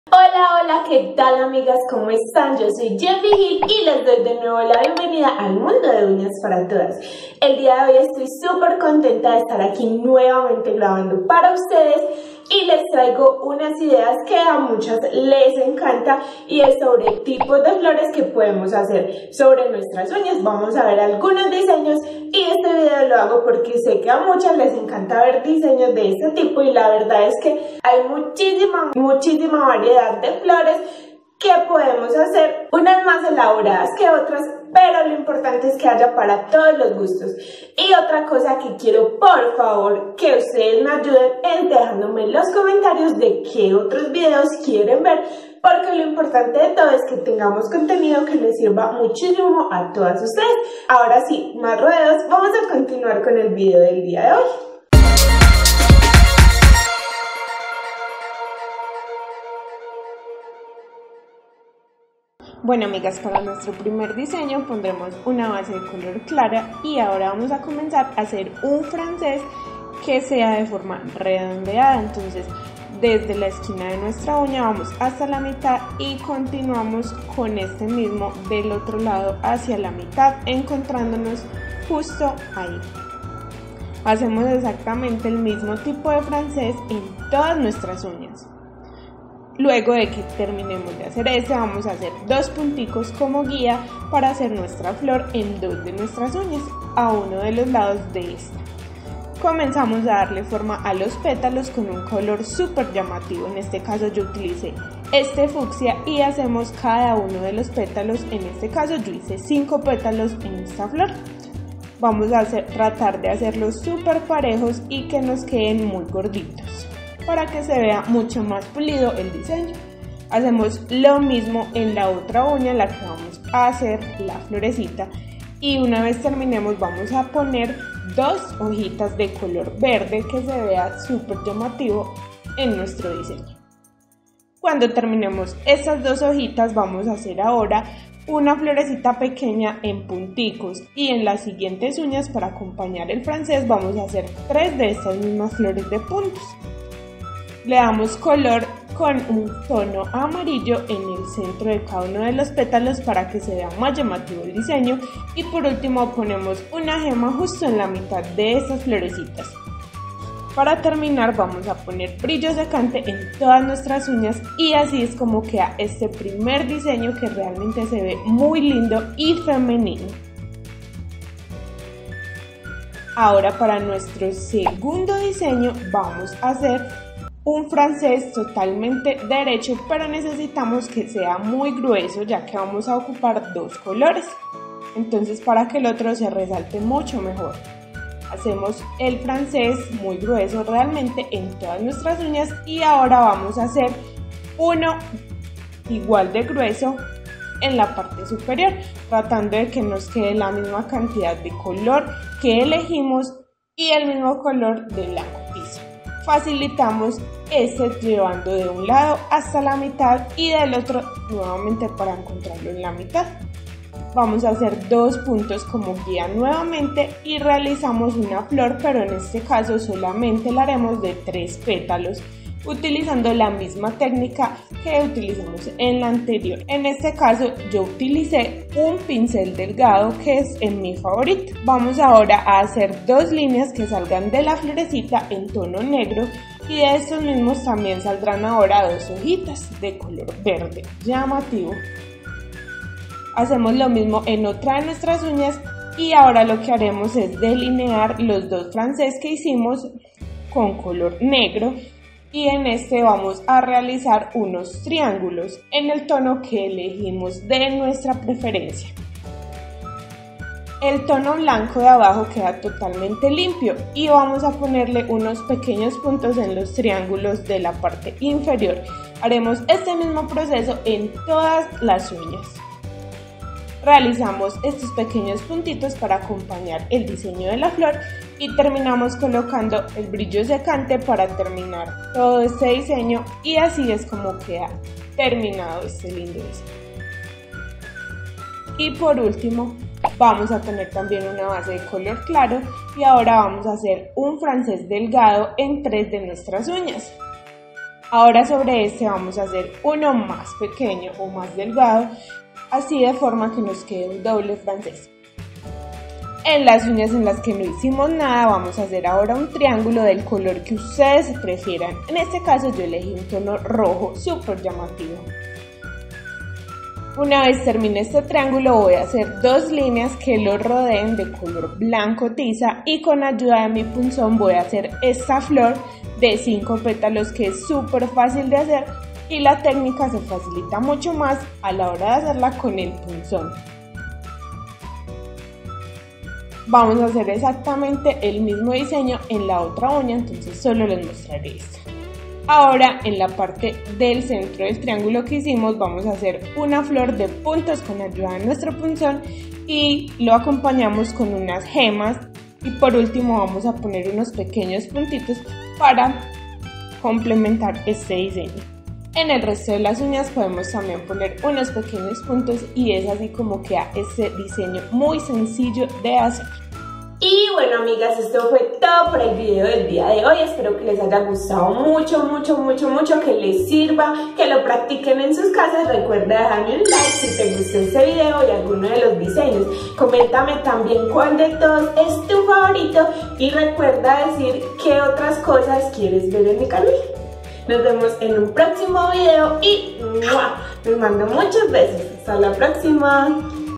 Hola, hola, ¿qué tal amigas? ¿Cómo están? Yo soy Jeffy Gil y les doy de nuevo la bienvenida al mundo de uñas para todas. El día de hoy estoy súper contenta de estar aquí nuevamente grabando para ustedes y les traigo unas ideas que a muchas les encanta y es sobre tipos de flores que podemos hacer sobre nuestras uñas. Vamos a ver algunos diseños y este video lo hago porque sé que a muchas les encanta ver diseños de este tipo y la verdad es que hay muchísima variedad de flores que podemos hacer, unas más elaboradas que otras, pero lo importante es que haya para todos los gustos. Y otra cosa que quiero por favor que ustedes me ayuden es dejándome en los comentarios de qué otros videos quieren ver, porque lo importante de todo es que tengamos contenido que les sirva muchísimo a todas ustedes. Ahora sí, más rodeos, vamos a continuar con el video del día de hoy. Bueno amigas, para nuestro primer diseño pondremos una base de color clara y ahora vamos a comenzar a hacer un francés que sea de forma redondeada. Entonces desde la esquina de nuestra uña vamos hasta la mitad y continuamos con este mismo del otro lado hacia la mitad, encontrándonos justo ahí. Hacemos exactamente el mismo tipo de francés en todas nuestras uñas. Luego de que terminemos de hacer este, vamos a hacer dos punticos como guía para hacer nuestra flor en dos de nuestras uñas, a uno de los lados de esta. Comenzamos a darle forma a los pétalos con un color súper llamativo. En este caso yo utilicé este fucsia y hacemos cada uno de los pétalos. En este caso yo hice 5 pétalos en esta flor. Vamos a tratar de hacerlos súper parejos y que nos queden muy gorditos, para que se vea mucho más pulido el diseño. Hacemos lo mismo en la otra uña en la que vamos a hacer la florecita y una vez terminemos vamos a poner 2 hojitas de color verde que se vea súper llamativo en nuestro diseño. Cuando terminemos estas 2 hojitas vamos a hacer ahora una florecita pequeña en punticos y en las siguientes uñas para acompañar el francés vamos a hacer 3 de estas mismas flores de puntos. Le damos color con un tono amarillo en el centro de cada uno de los pétalos para que se vea más llamativo el diseño y por último ponemos una gema justo en la mitad de estas florecitas. Para terminar vamos a poner brillo secante en todas nuestras uñas y así es como queda este primer diseño que realmente se ve muy lindo y femenino. Ahora para nuestro segundo diseño vamos a hacer un francés totalmente derecho, pero necesitamos que sea muy grueso ya que vamos a ocupar 2 colores. Entonces para que el otro se resalte mucho mejor, hacemos el francés muy grueso realmente en todas nuestras uñas y ahora vamos a hacer uno igual de grueso en la parte superior, tratando de que nos quede la misma cantidad de color que elegimos y el mismo color de la cotiza. Facilitamos este llevando de un lado hasta la mitad y del otro nuevamente para encontrarlo en la mitad. Vamos a hacer 2 puntos como guía nuevamente y realizamos una flor, pero en este caso solamente la haremos de 3 pétalos utilizando la misma técnica que utilizamos en la anterior. En este caso yo utilicé un pincel delgado que es mi favorito. Vamos ahora a hacer 2 líneas que salgan de la florecita en tono negro y de estos mismos también saldrán ahora 2 hojitas de color verde llamativo. Hacemos lo mismo en otra de nuestras uñas y ahora lo que haremos es delinear los 2 francés que hicimos con color negro y en este vamos a realizar unos triángulos en el tono que elegimos de nuestra preferencia. El tono blanco de abajo queda totalmente limpio y vamos a ponerle unos pequeños puntos en los triángulos de la parte inferior. Haremos este mismo proceso en todas las uñas. Realizamos estos pequeños puntitos para acompañar el diseño de la flor y terminamos colocando el brillo secante para terminar todo este diseño y así es como queda terminado este lindo diseño. Y por último vamos a tener también una base de color claro y ahora vamos a hacer un francés delgado en 3 de nuestras uñas. Ahora sobre este vamos a hacer uno más pequeño o más delgado, así de forma que nos quede un doble francés. En las uñas en las que no hicimos nada vamos a hacer ahora un triángulo del color que ustedes prefieran. En este caso yo elegí un tono rojo súper llamativo. Una vez termine este triángulo voy a hacer 2 líneas que lo rodeen de color blanco tiza y con ayuda de mi punzón voy a hacer esta flor de 5 pétalos que es súper fácil de hacer y la técnica se facilita mucho más a la hora de hacerla con el punzón. Vamos a hacer exactamente el mismo diseño en la otra uña, entonces solo les mostraré esta. Ahora en la parte del centro del triángulo que hicimos vamos a hacer una flor de puntos con ayuda de nuestro punzón y lo acompañamos con unas gemas y por último vamos a poner unos pequeños puntitos para complementar este diseño. En el resto de las uñas podemos también poner unos pequeños puntos y es así como queda este diseño muy sencillo de hacer. Y bueno, amigas, esto fue todo por el video del día de hoy. Espero que les haya gustado mucho, que les sirva, que lo practiquen en sus casas. Recuerda dejarme un like si te gustó este video y alguno de los diseños. Coméntame también cuál de todos es tu favorito y recuerda decir qué otras cosas quieres ver en mi canal. Nos vemos en un próximo video y les mando muchos besos. Hasta la próxima.